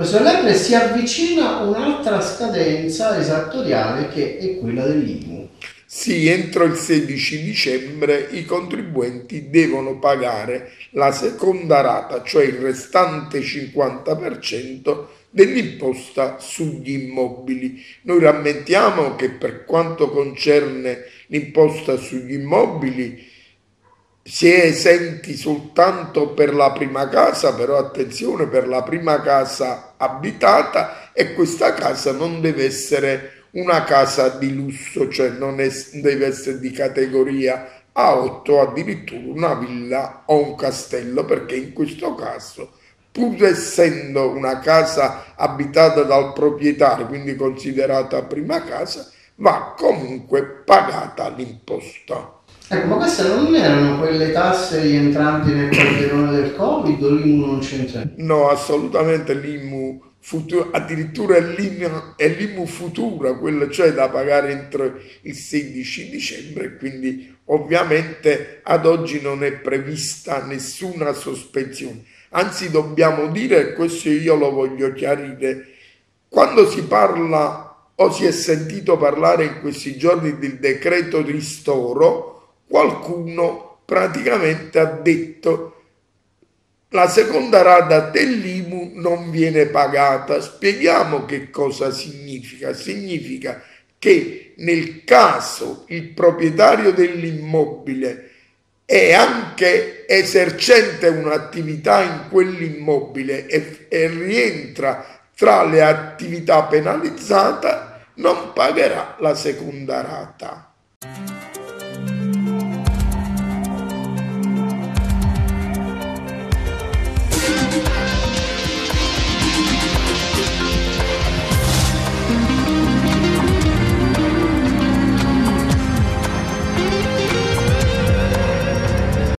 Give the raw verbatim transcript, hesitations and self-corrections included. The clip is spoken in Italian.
Professor Lepre, si avvicina un'altra scadenza esattoriale che è quella dell'I M U. Sì, entro il sedici dicembre i contribuenti devono pagare la seconda rata, cioè il restante cinquanta per cento dell'imposta sugli immobili. Noi rammentiamo che per quanto concerne l'imposta sugli immobili si è esenti soltanto per la prima casa, però attenzione, per la prima casa abitata, e questa casa non deve essere una casa di lusso, cioè non è, deve essere di categoria A otto, addirittura una villa o un castello, perché in questo caso, pur essendo una casa abitata dal proprietario, quindi considerata prima casa, va comunque pagata l'imposta. Ecco, ma queste non erano quelle tasse rientranti nel calderone del Covid o l'I M U non c'entra? No, assolutamente l'I M U futura, addirittura è l'I M U futura, quella cioè da pagare entro il sedici dicembre, quindi ovviamente ad oggi non è prevista nessuna sospensione. Anzi, dobbiamo dire, e questo io lo voglio chiarire, quando si parla o si è sentito parlare in questi giorni del decreto ristoro, qualcuno praticamente ha detto la seconda rata dell'I M U non viene pagata. Spieghiamo che cosa significa. Significa che nel caso il proprietario dell'immobile è anche esercente un'attività in quell'immobile e, e rientra tra le attività penalizzate, non pagherà la seconda rata.